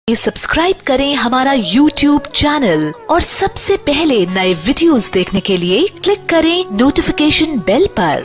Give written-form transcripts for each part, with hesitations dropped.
Subscribe करें हमारा YouTube channel और सबसे पहले नए वीडियोस देखने के लिए क्लिक करें नोटिफिकेशन बेल पर।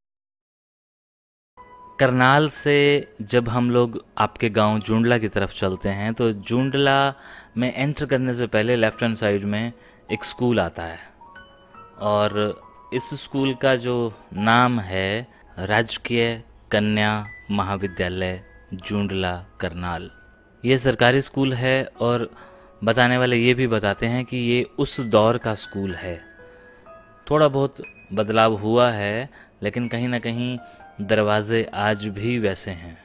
करनाल से जब हम लोग आपके गांव जुंडला की तरफ चलते हैं तो जुंडला में एंटर करने से पहले लेफ्ट हैंड साइड में एक स्कूल आता है और इस स्कूल का जो नाम है राजकीय कन्या महाविद्यालय जुंडला करनाल। ये सरकारी स्कूल है और बताने वाले ये भी बताते हैं कि ये उस दौर का स्कूल है। थोड़ा बहुत बदलाव हुआ है लेकिन कहीं ना कहीं दरवाजे आज भी वैसे हैं।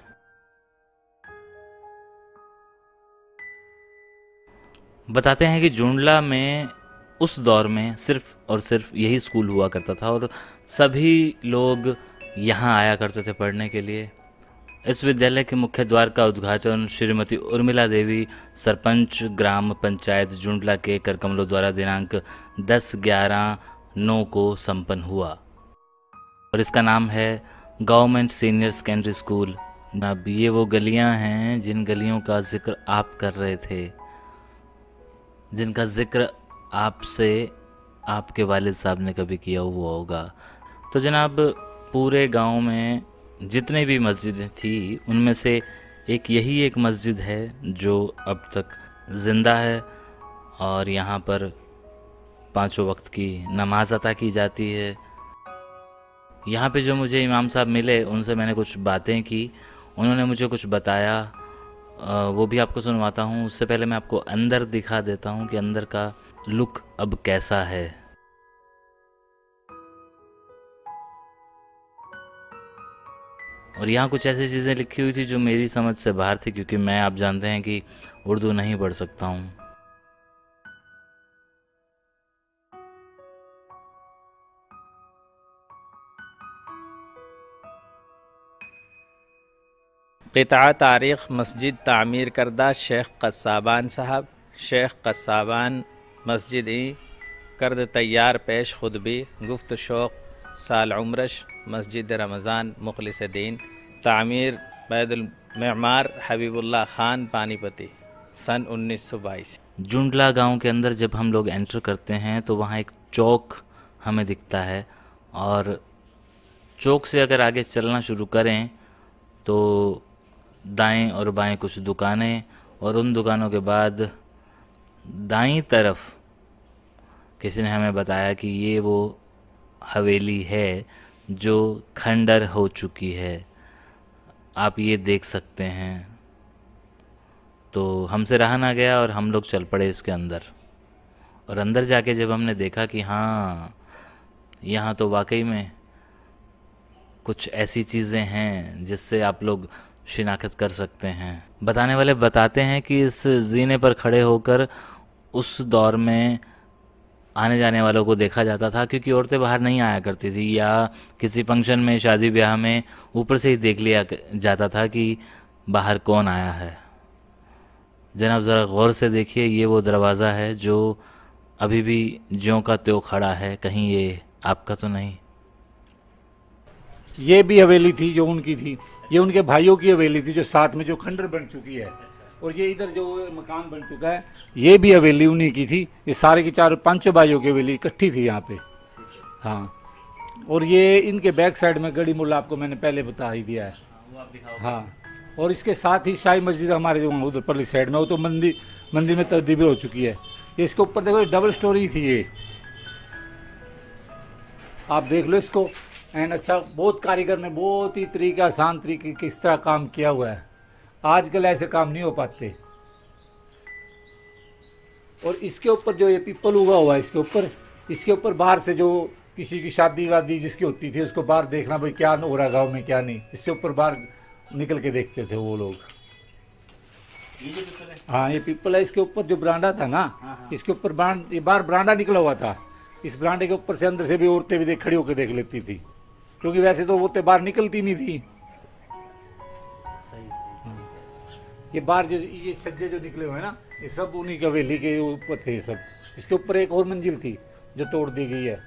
बताते हैं कि जुंडला में उस दौर में सिर्फ और सिर्फ यही स्कूल हुआ करता था और सभी लोग यहाँ आया करते थे पढ़ने के लिए। इस विद्यालय के मुख्य द्वार का उद्घाटन श्रीमती उर्मिला देवी सरपंच ग्राम पंचायत जुंडला के करकमलों द्वारा दिनांक 10/11/9 को संपन्न हुआ और इसका नाम है गवर्नमेंट सीनियर सेकेंडरी स्कूल। अब ये वो गलियां हैं जिन गलियों का जिक्र आप कर रहे थे, जिनका जिक्र आपसे आपके वालिद साहब ने कभी किया हुआ होगा। तो जनाब पूरे गांव में जितने भी मस्जिदें थी उनमें से यही एक मस्जिद है जो अब तक ज़िंदा है और यहाँ पर 5 वक्त की नमाज अता की जाती है। यहाँ पे जो मुझे इमाम साहब मिले उनसे मैंने कुछ बातें की, उन्होंने मुझे कुछ बताया, वो भी आपको सुनवाता हूँ। उससे पहले मैं आपको अंदर दिखा देता हूँ कि अंदर का लुक अब कैसा है। और यहाँ कुछ ऐसी चीज़ें लिखी हुई थी जो मेरी समझ से बाहर थी, क्योंकि मैं, आप जानते हैं कि उर्दू नहीं पढ़ सकता हूँ। क़िता तारीख़ मस्जिद तामीर करदा शेख क़स्साबान साहब, शेख क़स्साबान मस्जिद ई करद तैयार पेश खुद भी गुफ्त शौक़ साल उम्रश मस्जिद रमज़ान मुखलिस दीन तामीर बैदुल मेमार हबीबुल्लाह खान पानीपती सन 1922। जुंडला गांव के अंदर जब हम लोग एंटर करते हैं तो वहाँ एक चौक हमें दिखता है और चौक से अगर आगे चलना शुरू करें तो दाएं और बाएं कुछ दुकानें और उन दुकानों के बाद दाईं तरफ किसी ने हमें बताया कि ये वो हवेली है जो खंडर हो चुकी है, आप ये देख सकते हैं। तो हमसे रहा ना गया और हम लोग चल पड़े इसके अंदर। और अंदर जाके जब हमने देखा कि हाँ, यहाँ तो वाकई में कुछ ऐसी चीज़ें हैं जिससे आप लोग शिनाख्त कर सकते हैं। बताने वाले बताते हैं कि इस जीने पर खड़े होकर उस दौर में आने जाने वालों को देखा जाता था, क्योंकि औरतें बाहर नहीं आया करती थी या किसी फंक्शन में, शादी ब्याह में ऊपर से ही देख लिया जाता था कि बाहर कौन आया है। जनाब ज़रा गौर से देखिए, ये वो दरवाज़ा है जो अभी भी ज्यों का त्यों खड़ा है, कहीं ये आपका तो नहीं। ये भी हवेली थी जो उनकी थी, ये उनके भाइयों की हवेली थी जो साथ में जो खंडर बन चुकी है, और ये इधर जो मकान बन चुका है ये भी हवेली उन्हीं की थी। ये सारे की 4-5 भाइयों की हवेली इकट्ठी थी यहाँ पे। हाँ, और ये इनके बैक साइड में गड़ी मुल्ला आपको मैंने पहले बता ही दिया है। हाँ, और इसके साथ ही शाही मस्जिद हमारे जो उधर परली साइड में, वो तो मंदिर में तब्दील हो चुकी है। ये इसके ऊपर देखो डबल स्टोरी थी ये, आप देख लो इसको। एंड अच्छा, बहुत कारीगर ने बहुत ही तरीका, आसान तरीके किस तरह काम किया हुआ है। आजकल ऐसे काम नहीं हो पाते। और इसके ऊपर जो ये पीपल उगा हुआ है, इसके ऊपर बाहर से जो किसी की शादी वादी जिसकी होती थी उसको बाहर देखना, भाई क्या हो रहा गाँव में क्या नहीं, इससे ऊपर बाहर निकल के देखते थे वो लोग। हाँ, ये पीपल है। इसके ऊपर जो बरांडा था ना, इसके ऊपर ये बाहर बरांडा निकला हुआ था। इस बरांडे के ऊपर से अंदर से भी औरतें भी खड़ी होकर देख लेती थी, क्योंकि वैसे तो औरतें बाहर निकलती नहीं थी। ये बाहर जो ये छज्जे जो निकले हुए हैं ना, ये सब उन्हीं की हवेली के ऊपर थे सब। इसके ऊपर एक और मंजिल थी जो तोड़ दी गई है।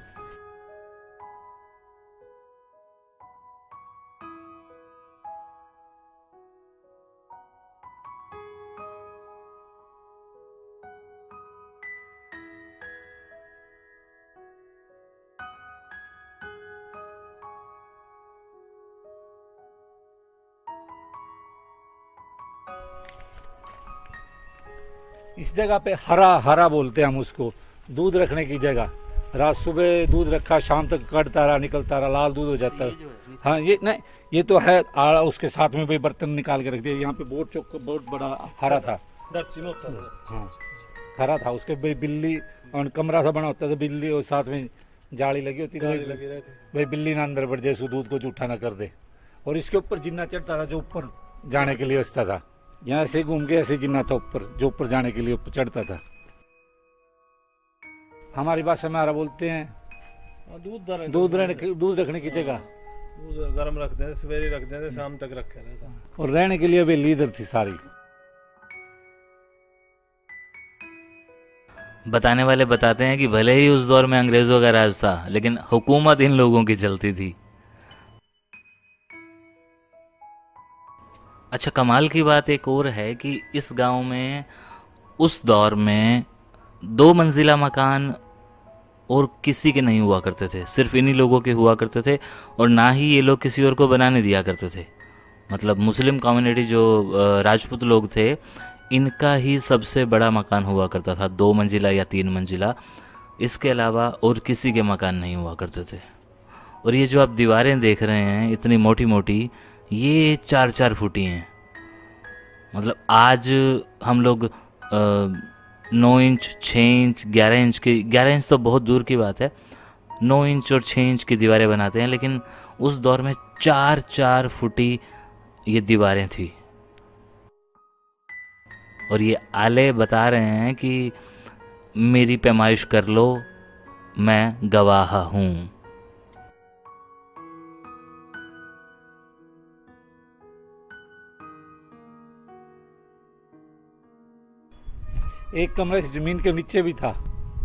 इस जगह पे हरा हरा बोलते हैं हम उसको, दूध रखने की जगह। रात सुबह दूध रखा, शाम तक कड़ता रहा, निकलता रहा, लाल दूध हो जाता है। हाँ ये नहीं, ये तो है आड़ा, उसके साथ में भी बर्तन निकाल के रख दिया। यहाँ पे बोट चौक बहुत बड़ा हरा था। हाँ हरा था, उसके बिल्ली और कमरा सा बना होता था, बिल्ली और साथ में जाली लगी होती थी भाई, बिल्ली ना अंदर बढ़ जाए, उसको दूध को जूठा ना कर दे। और इसके ऊपर जिन्ना चढ़ता था जो ऊपर जाने के लिए रास्ता था। यहाँ से घूम के ऐसे जिन्ना था ऊपर, जो ऊपर जाने के लिए ऊपर चढ़ता था। हमारी भाषा में हरा बोलते हैं दूध रखने की जगह। गरम रखते हैं, सवेरे रखते हैं, शाम तक रखे रहता। और रहने के लिए हवेली इधर थी सारी। बताने वाले बताते हैं कि भले ही उस दौर में अंग्रेजों का राज था, लेकिन हुकूमत इन लोगों की चलती थी। अच्छा, कमाल की बात एक और है कि इस गांव में उस दौर में 2 मंजिला मकान और किसी के नहीं हुआ करते थे, सिर्फ इन्हीं लोगों के हुआ करते थे। और ना ही ये लोग किसी और को बनाने दिया करते थे। मतलब मुस्लिम कम्युनिटी जो राजपूत लोग थे, इनका ही सबसे बड़ा मकान हुआ करता था, 2 मंजिला या 3 मंजिला। इसके अलावा और किसी के मकान नहीं हुआ करते थे। और ये जो आप दीवारें देख रहे हैं इतनी मोटी मोटी, ये 4-4 फुटी हैं। मतलब आज हम लोग 9 इंच, 6 इंच, 11 इंच तो बहुत दूर की बात है, 9 इंच और 6 इंच की दीवारें बनाते हैं, लेकिन उस दौर में 4-4 फुटी ये दीवारें थी। और ये आले बता रहे हैं कि मेरी पैमाइश कर लो, मैं गवाह हूं। एक कमरा इस जमीन के नीचे भी था।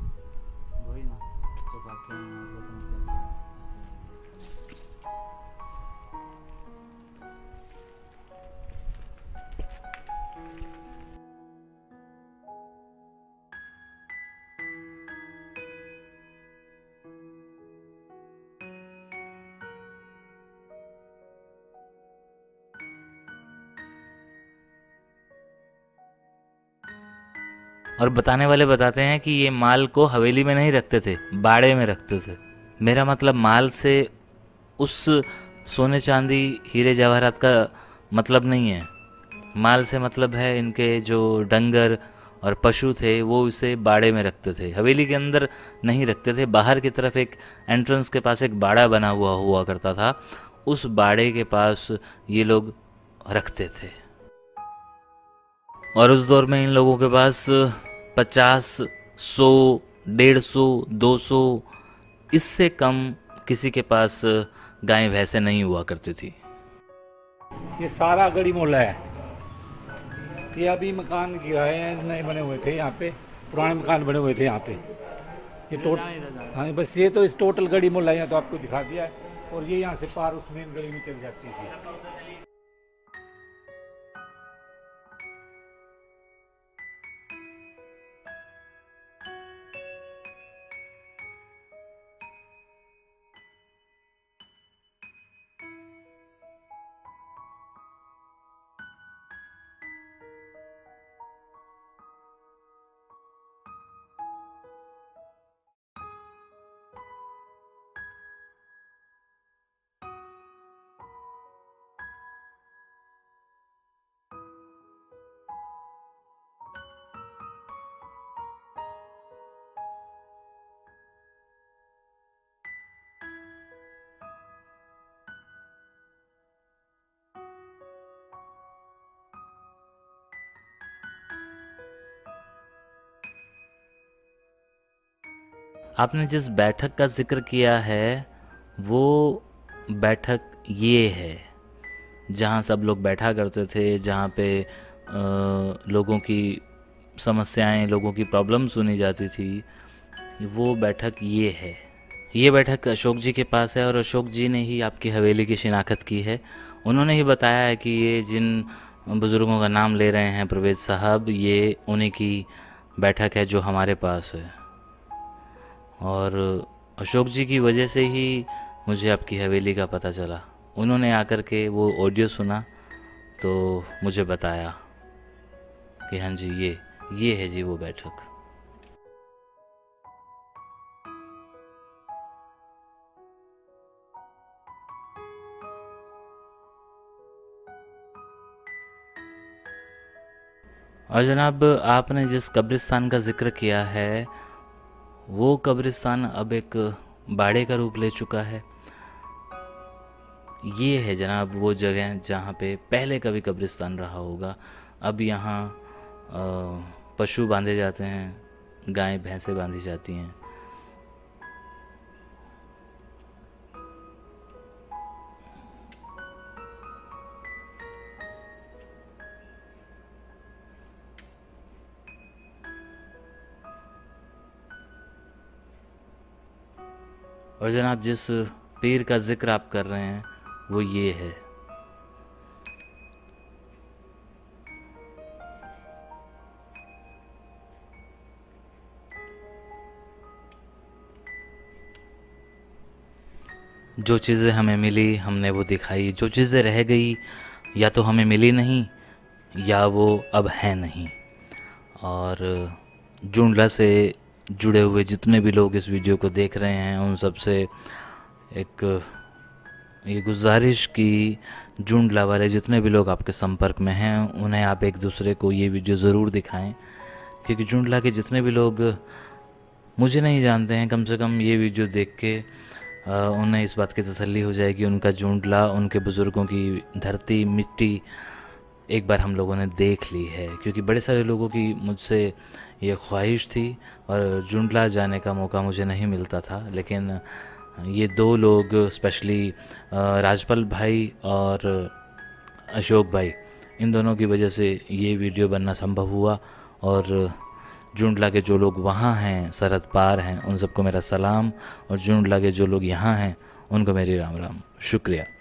और बताने वाले बताते हैं कि ये माल को हवेली में नहीं रखते थे, बाड़े में रखते थे। मेरा मतलब माल से उस सोने चांदी हीरे जवाहरात का मतलब नहीं है। माल से मतलब है इनके जो डंगर और पशु थे, वो इसे बाड़े में रखते थे, हवेली के अंदर नहीं रखते थे। बाहर की तरफ एक एंट्रेंस के पास एक बाड़ा बना हुआ करता था, उस बाड़े के पास ये लोग रखते थे। और उस दौर में इन लोगों के पास 50, 100, 150, 200, इससे कम किसी के पास गाय भैंसे नहीं हुआ करती थी। ये सारा गड़ी मोहल्ला है। ये अभी मकान गिराए हैं, नए बने हुए थे यहाँ पे, पुराने मकान बने हुए थे यहाँ पे। ये टोटल, हाँ बस ये तो इस टोटल गड़ी मोहल्ला यहाँ तो आपको दिखा दिया है। और ये यहाँ से पार उस मेन गली में चली जाती थी। आपने जिस बैठक का जिक्र किया है, वो बैठक ये है जहाँ सब लोग बैठा करते थे, जहाँ पे लोगों की समस्याएं, लोगों की प्रॉब्लम सुनी जाती थी। वो बैठक ये है। ये बैठक अशोक जी के पास है और अशोक जी ने ही आपकी हवेली की शिनाख्त की है। उन्होंने ही बताया है कि ये जिन बुज़ुर्गों का नाम ले रहे हैं परवेज़ साहब, ये उन्हीं की बैठक है जो हमारे पास है। और अशोक जी की वजह से ही मुझे आपकी हवेली का पता चला। उन्होंने आकर के वो ऑडियो सुना तो मुझे बताया कि हाँ जी, ये है जी वो बैठक। और जनाब, आपने जिस कब्रिस्तान का जिक्र किया है वो कब्रिस्तान अब एक बाड़े का रूप ले चुका है। ये है जनाब वो जगह जहाँ पे पहले कभी कब्रिस्तान रहा होगा। अब यहाँ पशु बांधे जाते हैं, गायें भैंसें बांधी जाती हैं। और जनाब जिस पीर का जिक्र आप कर रहे हैं वो ये है। जो चीज़ें हमें मिली हमने वो दिखाई, जो चीज़ें रह गई या तो हमें मिली नहीं या वो अब है नहीं। और जुंडला से जुड़े हुए जितने भी लोग इस वीडियो को देख रहे हैं उन सब से एक ये गुजारिश कि जुंडला वाले जितने भी लोग आपके संपर्क में हैं उन्हें आप एक दूसरे को ये वीडियो ज़रूर दिखाएं, क्योंकि जुंडला के जितने भी लोग मुझे नहीं जानते हैं, कम से कम ये वीडियो देख के उन्हें इस बात की तसल्ली हो जाएगी उनका जुंडला, उनके बुज़ुर्गों की धरती मिट्टी एक बार हम लोगों ने देख ली है। क्योंकि बड़े सारे लोगों की मुझसे ये ख्वाहिश थी और जुंडला जाने का मौका मुझे नहीं मिलता था, लेकिन ये दो लोग स्पेशली राजपाल भाई और अशोक भाई, इन दोनों की वजह से ये वीडियो बनना संभव हुआ। और जुंडला के जो लोग वहाँ हैं, सरहद पार हैं, उन सबको मेरा सलाम, और जुंडला के जो लोग यहाँ हैं उनको मेरी राम राम। शुक्रिया।